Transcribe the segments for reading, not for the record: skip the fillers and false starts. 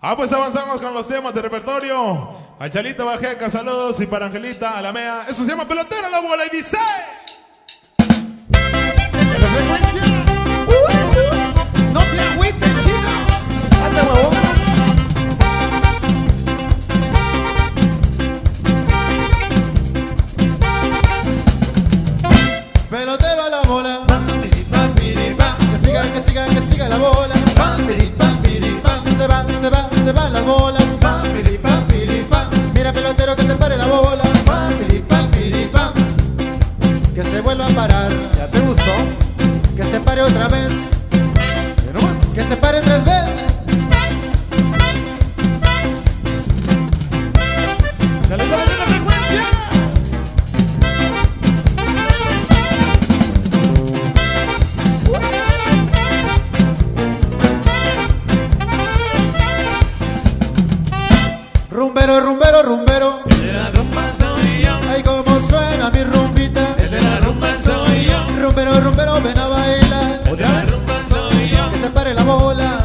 Pues avanzamos con los temas de repertorio. A Chalito Bajeca, saludos. Y para Angelita Alamea. Eso se llama Pelotera la bola y dice. No te agüites, chino. Anda, huevón. Pelotero a la bola. Que siga la bola. Se van las bolas. Mira, pelotero, que se pare la bola. Que se vuelva a parar. ¿Ya te gustó? Que se pare otra vez. Que se pare 3 veces. ¡Se le sale la frecuencia! Rumbero, rumbero, rumbero. El de la rumba soy yo. Ay, cómo suena mi rumbita. El de la rumba soy yo. Rumbero, rumbero, ven a bailar. El de la rumba soy yo. Que se pare la bola.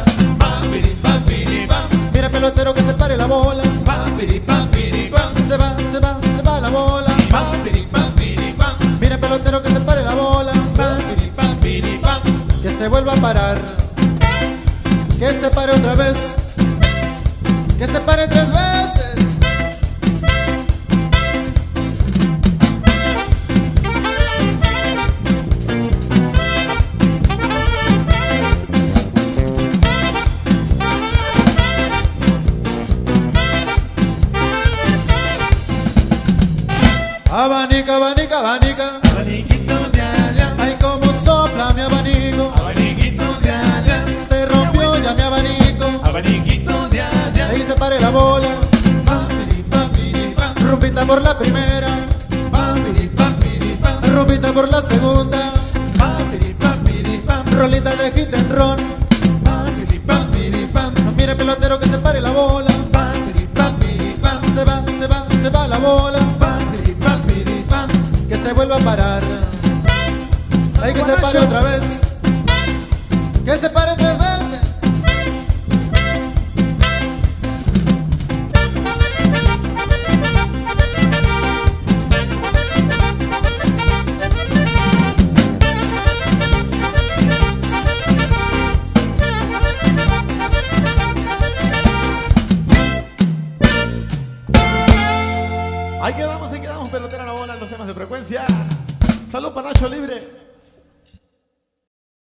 Mira, pelotero, que se pare la bola. Se va la bola. Mira, pelotero, que se pare la bola. Que se vuelva a parar. Que se pare otra vez. Que se pare 3 veces. Abanica, abanica, abanica. Abaniquito de allá. Ay, cómo sopla mi abanico. Abaniquito de allá. Se rompió ya mi abanico. Abaniquito de allá. Ahí se pare la bola. Rumbita por la primera. Rumbita por la segunda. Rolita de hit and run. Mire, pelotero, que se pare la bola. Se va la bola. Que se vuelva a parar. Hay que se pare otra vez. Que se pare 3 veces.